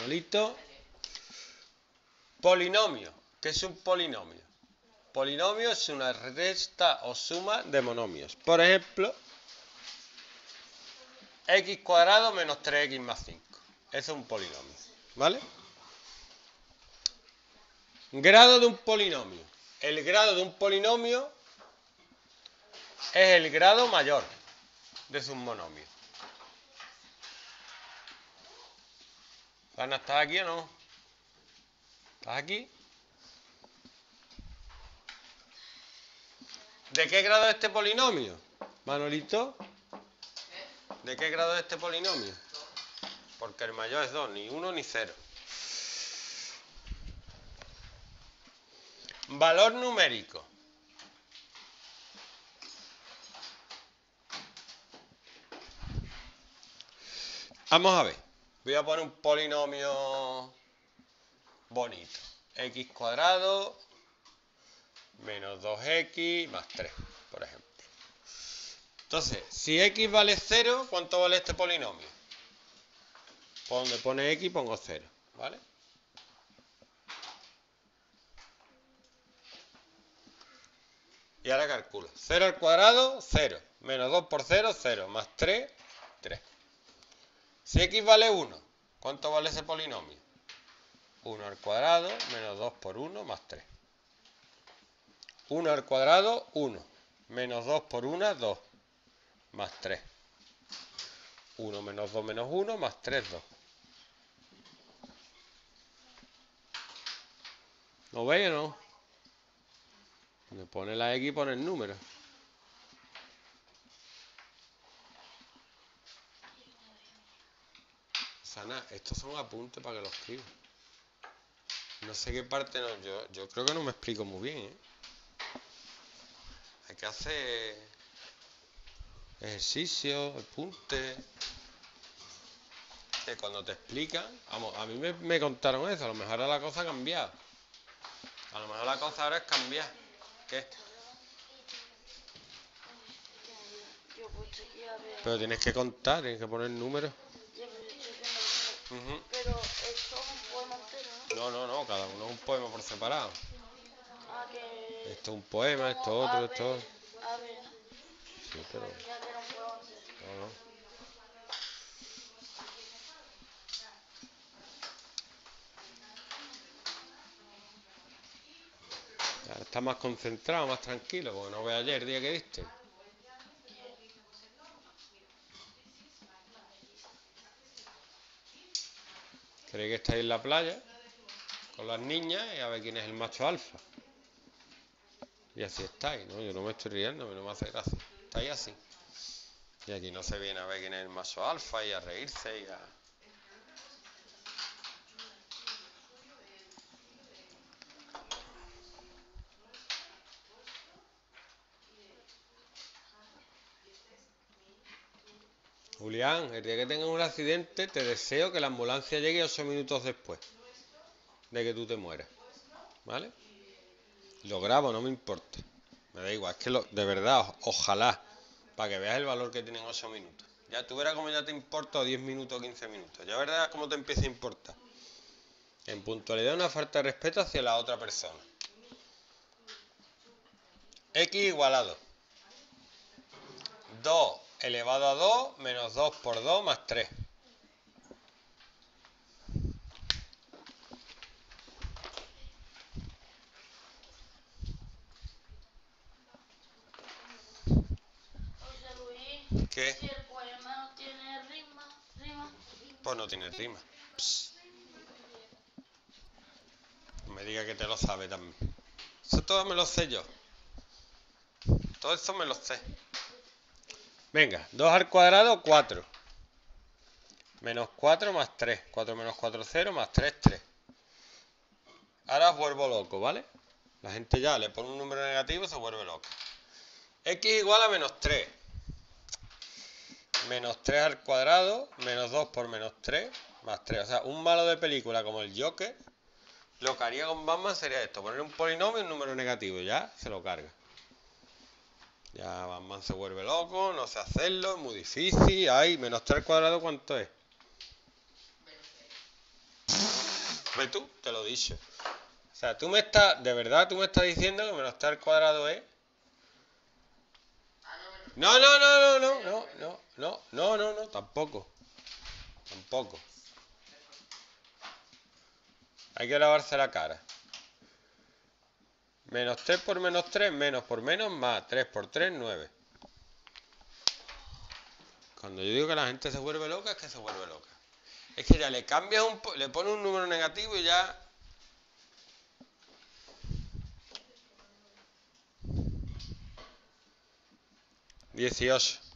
Manolito. Polinomio. ¿Qué es un polinomio? Polinomio es una resta o suma de monomios. Por ejemplo, x cuadrado menos 3x más 5. Eso es un polinomio. ¿Vale? Grado de un polinomio. El grado de un polinomio es el grado mayor de sus monomios. Ana, ¿estás aquí o no? ¿Estás aquí? ¿De qué grado es este polinomio? Manolito. ¿De qué grado es este polinomio? Porque el mayor es 2, ni 1 ni 0. Valor numérico. Vamos a ver. Voy a poner un polinomio bonito. X cuadrado menos 2x más 3, por ejemplo. Entonces, si x vale 0, ¿cuánto vale este polinomio? Por donde pone x pongo 0, ¿vale? Y ahora calculo. 0 al cuadrado, 0. Menos 2 por 0, 0. Más 3, 3. Si x vale 1, ¿cuánto vale ese polinomio? 1 al cuadrado, menos 2 por 1, más 3. 1 al cuadrado, 1. Menos 2 por 1, 2. Más 3. 1 menos 2 menos 1, más 3, 2. ¿Lo veis o no? Me pone la x y pone el número. Sana, estos son apuntes para que lo escriba. No sé qué parte no. Yo creo que no me explico muy bien, ¿eh? Hay que hacer ejercicios, apuntes. Que cuando te explican, vamos, a mí me contaron eso, a lo mejor ahora la cosa ha cambiado. A lo mejor la cosa ahora es cambiar. ¿Qué? Pero tienes que contar, tienes que poner números. Pero esto es un poema entero, ¿no? No, cada uno es un poema por separado. Ah, que... Esto es un poema, esto otro, esto otro. A ver, Sí, pero... ya que era un poema entero. No. Ahora está más concentrado, más tranquilo, porque no ve ayer el día que diste. Creéis que estáis en la playa con las niñas y a ver quién es el macho alfa. Y así estáis, ¿no? Yo no me estoy riendo, no me hace gracia. Estáis así. Y aquí no se viene a ver quién es el macho alfa y a reírse y a... Julián, el día que tengas un accidente, te deseo que la ambulancia llegue 8 minutos después de que tú te mueras. ¿Vale? Lo grabo, no me importa. Me da igual, es que de verdad, ojalá, para que veas el valor que tienen 8 minutos. Ya tú verás cómo ya te importa 10 minutos o 15 minutos. Ya verás cómo te empieza a importar. En puntualidad, una falta de respeto hacia la otra persona. X igualado 2 elevado a 2 menos 2 por 2 más 3. José Luis, ¿Qué? si el poema no tiene rima. Pues no tiene rima. Psst. No me diga que te lo sabe también. Eso todo me lo sé yo. Todo eso me lo sé. Venga, 2 al cuadrado, 4. Menos 4 más 3. 4 menos 4, 0 más 3, 3. Ahora os vuelvo loco, ¿vale? La gente ya le pone un número negativo y se vuelve loca. X igual a menos 3. Menos 3 al cuadrado, menos 2 por menos 3, más 3. O sea, un malo de película como el Joker, lo que haría con Batman sería esto, poner un polinomio y un número negativo, ya se lo carga. Ya Batman se vuelve loco, no sé hacerlo, es muy difícil. Ay, menos 3 al cuadrado, ¿cuánto es? Pues tú, te lo he dicho. O sea, tú me estás, de verdad, tú me estás diciendo que menos 3 al cuadrado es... No, no, no, no, no, no, no, no, no, no, no, tampoco. Tampoco. Hay que lavarse la cara. Menos 3 por menos 3, menos por menos, más 3 por 3, 9. Cuando yo digo que la gente se vuelve loca, es que se vuelve loca. Es que ya le cambias le pones un número negativo y ya... 18.